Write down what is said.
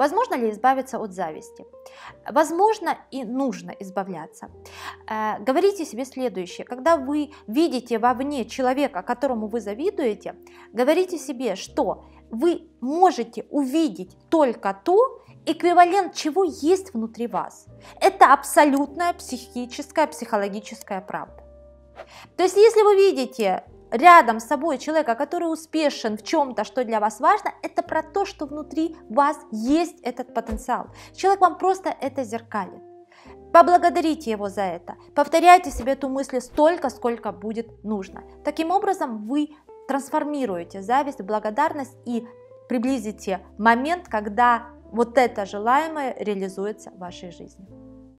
Возможно ли избавиться от зависти? Возможно и нужно избавляться. Говорите себе следующее. Когда вы видите вовне человека, которому вы завидуете, говорите себе, что вы можете увидеть только то, эквивалент чего есть внутри вас. Это абсолютная психическая, психологическая правда. То есть, если вы видите рядом с собой человека, который успешен в чем-то, что для вас важно, это про то, что внутри вас есть этот потенциал. Человек вам просто это зеркалит. Поблагодарите его за это. Повторяйте себе эту мысль столько, сколько будет нужно. Таким образом, вы трансформируете зависть в благодарность и приблизите момент, когда вот это желаемое реализуется в вашей жизни.